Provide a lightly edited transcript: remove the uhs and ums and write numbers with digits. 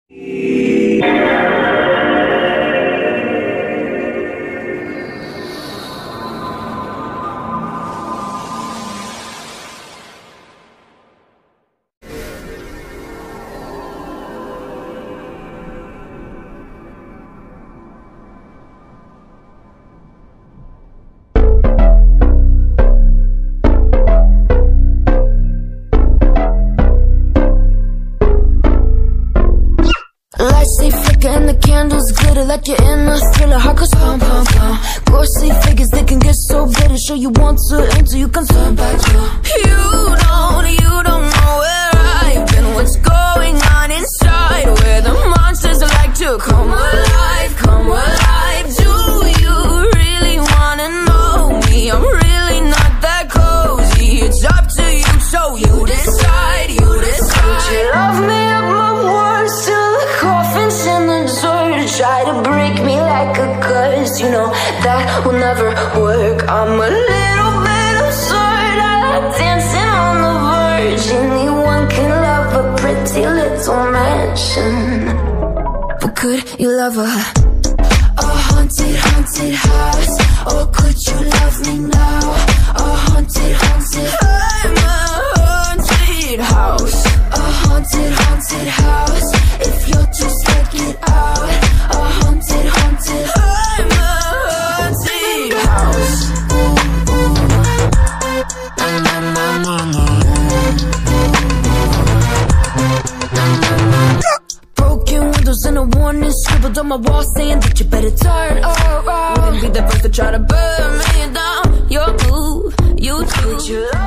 And the candles glitter like you're in a thriller. Heart goes pum pum pum. Ghostly figures, they can get so bitter. Show you want to enter, you can turn back. You don't know where I've been. What's going on inside? Where the monsters like to come alive, come alive. Do you really wanna know me? I'm really not that cozy. It's up to you, so you decide, you decide. Would you love me at my worst till the coffin's in the dirt? Try to break me like a curse, you know that will never work. I'm a little bit absurd, I like dancing on the verge. Anyone can love a pretty little mansion, but could you love a haunted, haunted house? Or could you love me now? A haunted, haunted, I'm a haunted house. A haunted, haunted house. If you're too scared, get out. A haunted, haunted, I'm a haunted house. Broken windows and a warning scribbled on my wall saying that you better turn around. Wouldn't be the first to try to burn me down. Your move, you do.